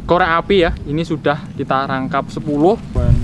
korek api ya. Ini sudah kita rangkap 10.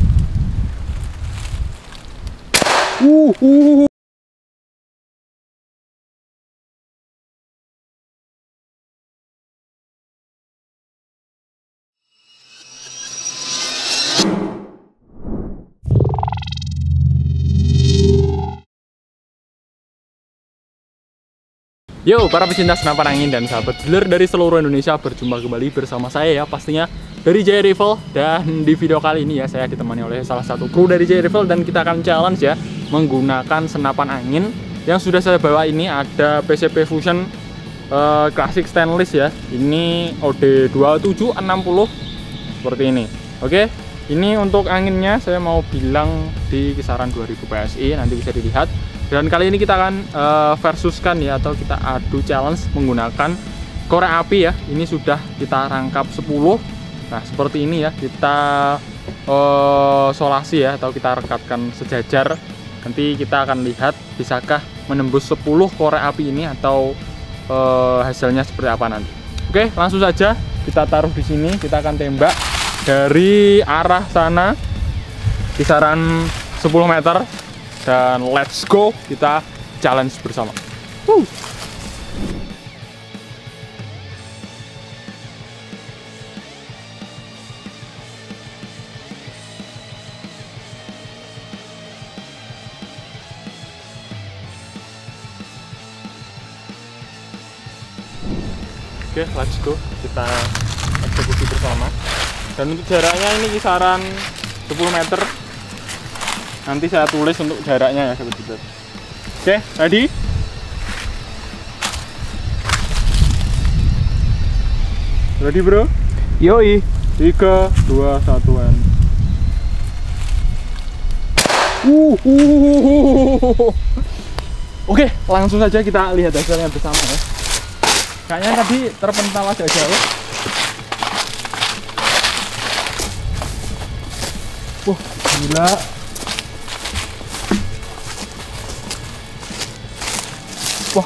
Yo, para pecinta senapan angin dan sahabat dealer dari seluruh Indonesia, berjumpa kembali bersama saya ya, pastinya dari Jaya Rifle. Dan di video kali ini ya, saya ditemani oleh salah satu kru dari Jaya Rifle, dan kita akan challenge ya menggunakan senapan angin yang sudah saya bawa. Ini ada PCP Fusion Classic Stainless ya. Ini OD 2760 seperti ini. Oke, ini untuk anginnya saya mau bilang di kisaran 2000 PSI, nanti bisa dilihat. Dan kali ini kita akan versuskan ya, atau kita adu challenge menggunakan korek api ya. Ini sudah kita rangkap 10. Nah seperti ini ya, kita solasi ya, atau kita rekatkan sejajar. Nanti kita akan lihat bisakah menembus 10 korek api ini, atau hasilnya seperti apa nanti. Oke, langsung saja kita taruh di sini. Kita akan tembak dari arah sana kisaran 10 meter. Dan let's go, kita challenge bersama. Oke, let's go, kita eksekusi bersama. Dan untuk jaraknya ini kisaran 10 meter. Nanti saya tulis untuk jaraknya ya, sahabat. Oke, ready? Ready bro? Yoi. 3, 2, 1 and Oke, langsung saja kita lihat hasilnya bersama ya. Kayaknya tadi terpental agak jauh. Wah, gila. Wah,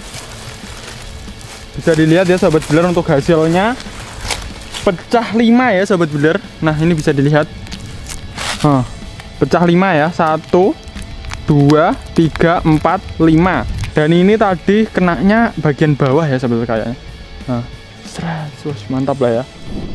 bisa dilihat ya sahabat dealer, untuk hasilnya pecah 5 ya sahabat dealer. Nah ini bisa dilihat, pecah 5 ya, 1, 2, 3, 4, 5. Dan ini tadi kenanya bagian bawah ya sahabat kayaknya. Nah, mantap lah ya.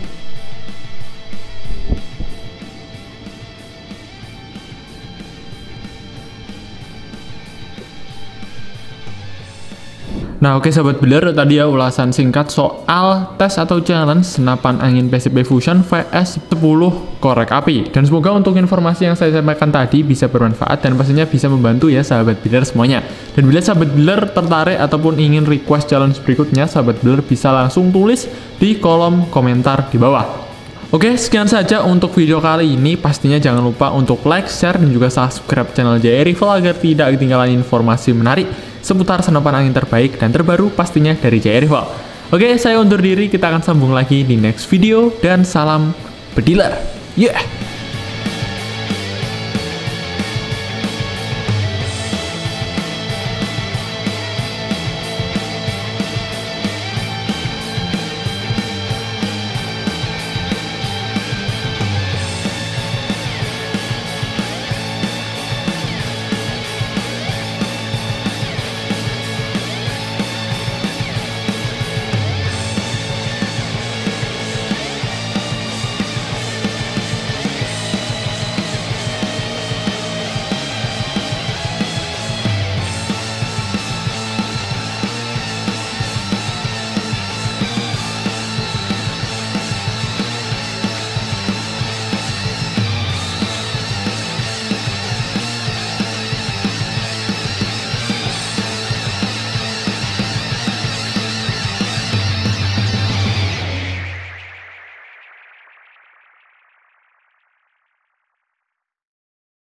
Nah oke sahabat dealer, tadi ya ulasan singkat soal tes atau challenge senapan angin PCP Fusion VS 10 korek api. Dan semoga untuk informasi yang saya sampaikan tadi bisa bermanfaat dan pastinya bisa membantu ya sahabat dealer semuanya. Dan bila sahabat dealer tertarik ataupun ingin request challenge berikutnya, sahabat dealer bisa langsung tulis di kolom komentar di bawah. Oke, sekian saja untuk video kali ini. Pastinya jangan lupa untuk like, share, dan juga subscribe channel Jaya Rifle agar tidak ketinggalan informasi menarik seputar senapan angin terbaik dan terbaru pastinya dari Jaya Rifle. Oke, saya undur diri, kita akan sambung lagi di next video, dan salam bediler. Yeah!